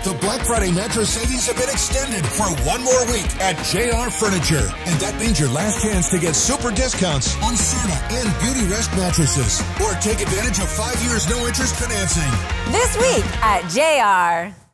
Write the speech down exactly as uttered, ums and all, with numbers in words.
The Black Friday mattress savings have been extended for one more week at J R Furniture. And that means your last chance to get super discounts on Serta and Beauty Rest mattresses. Or take advantage of five years no interest financing. This week at J R.